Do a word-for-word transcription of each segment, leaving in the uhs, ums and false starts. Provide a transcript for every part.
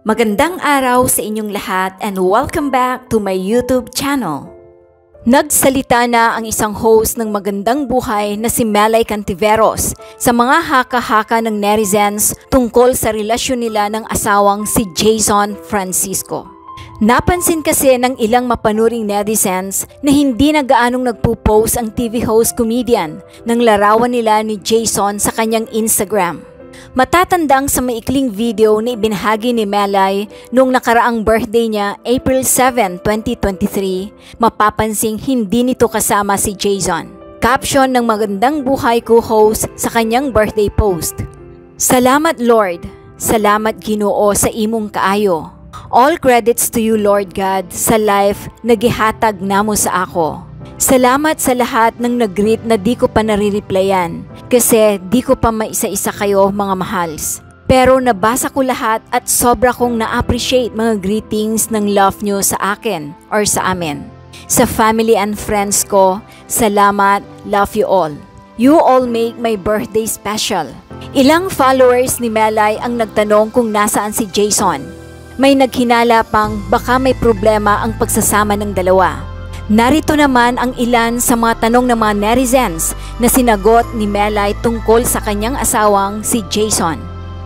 Magandang araw sa inyong lahat and welcome back to my YouTube channel. Nagsalita na ang isang host ng Magandang Buhay na si Melay Cantiveros sa mga haka-haka ng netizens tungkol sa relasyon nila ng asawang si Jason Francisco. Napansin kasi ng ilang mapanuring netizens na hindi na gaanong nagpo-post ang T V host comedian ng larawan nila ni Jason sa kanyang Instagram. Matatandang sa maikling video na ibinahagi ni Melay noong nakaraang birthday niya April seventh, twenty twenty-three, mapapansing hindi nito kasama si Jason. Caption ng Magandang Buhay co-host sa kanyang birthday post: "Salamat Lord, salamat Ginoo sa imong kaayo. All credits to you Lord God sa life na gihatag namo sa ako. Salamat sa lahat ng nag-greet na di ko pa nare-replyan kasi di ko pa maisa-isa kayo mga mahals. Pero nabasa ko lahat at sobra kong na-appreciate mga greetings ng love nyo sa akin or sa amin. Sa family and friends ko, salamat, love you all. You all make my birthday special." Ilang followers ni Melay ang nagtanong kung nasaan si Jason. May naghinala pang baka may problema ang pagsasama ng dalawa. Narito naman ang ilan sa mga tanong ng mga netizens na sinagot ni Melay tungkol sa kanyang asawang si Jason.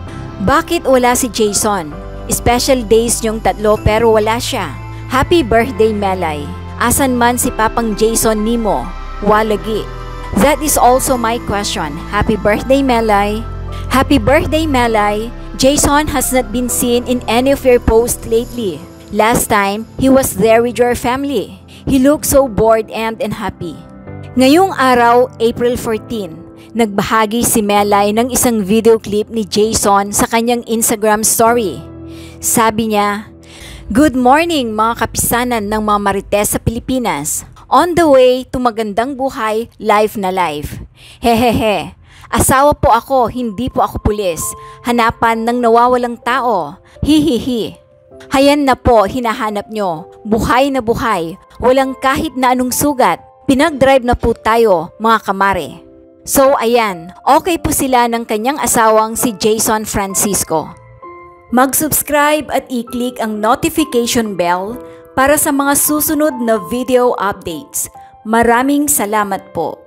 Bakit wala si Jason? Special days niyong tatlo pero wala siya. Happy birthday Melay. Asan man si Papang Jason nimo? Walagi. That is also my question. Happy birthday Melay. Happy birthday Melay. Jason has not been seen in any of your posts lately. Last time, he was there with your family. He looked so bored and unhappy. Ngayong araw, April fourteenth, nagbahagi si Melay ng isang video clip ni Jason sa kanyang Instagram story. Sabi niya, "Good morning mga kapisanan ng mga marites sa Pilipinas. On the way to Magandang Buhay, live na live. Hehehe. Asawa po ako, hindi po ako pulis. Hanapan ng nawawalang tao. Hihihi. Hayan na po, hinahanap nyo. Buhay na buhay. Walang kahit na anong sugat. Pinag-drive na po tayo, mga kamare." So ayan, okay po sila ng kanyang asawang si Jason Francisco. Mag-subscribe at i-click ang notification bell para sa mga susunod na video updates. Maraming salamat po.